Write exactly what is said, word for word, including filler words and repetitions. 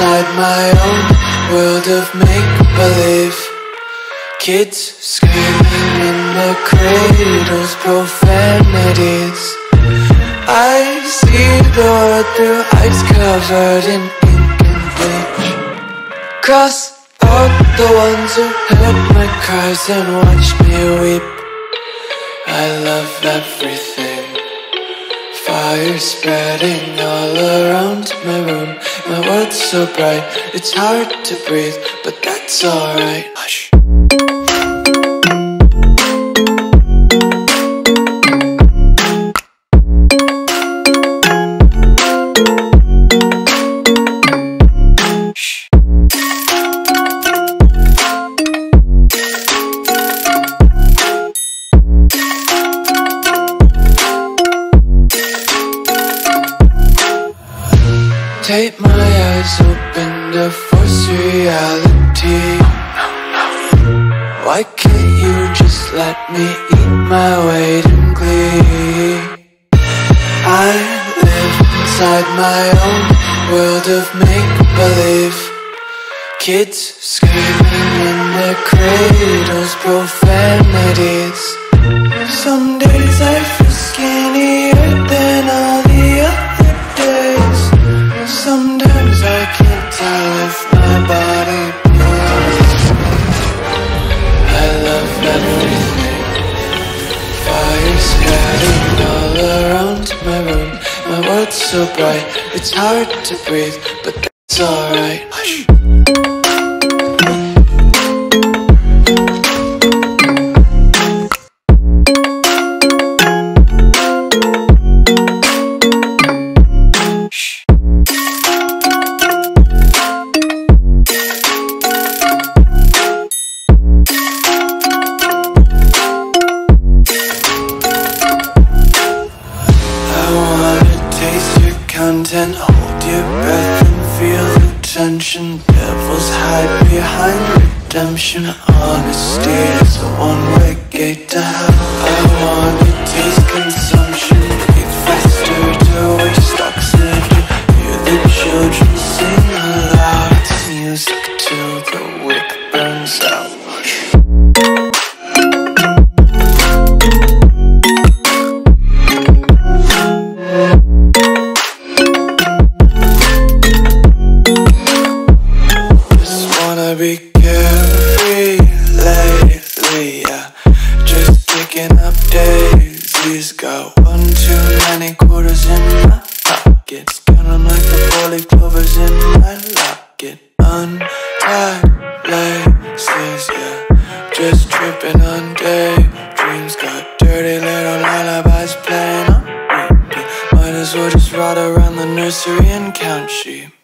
inside my own world of make-believe. Kids screaming in their cradles, profanities. I see the world through eyes covered in ink and bleach. Cross out the ones who heard my cries and watched me weep. I love everything. Fire spreading all around my room. My world's so bright, it's hard to breathe, but that's alright. Hush. Tape my eyes open to force reality. Why can't you just let me eat my weight in glee? I live inside my own world of make-believe. Kids screaming in their cradles, profanities. Some days I feel skinnier than all the other days. Sometimes I can't tell if my body belongs. I love everything. Fire spreading all around my room. My world's so bright, it's hard to breathe, but that's alright. Hush. Content, hold your breath and feel the tension. Devils hide behind redemption. Honesty is a one-way gate to hell. I wanna taste consumption, breathe faster to waste oxygen. Hear the children sing aloud. It's music till the wick burns out. Be carefree lately, yeah. Just picking up daisies. Got one too many quarters in my pockets. Counting like the four-leaf clovers in my locket. Untied laces, yeah. Just tripping on daydreams. Got dirty little lullabies playing on repeat. Might as well just ride around the nursery and count sheep.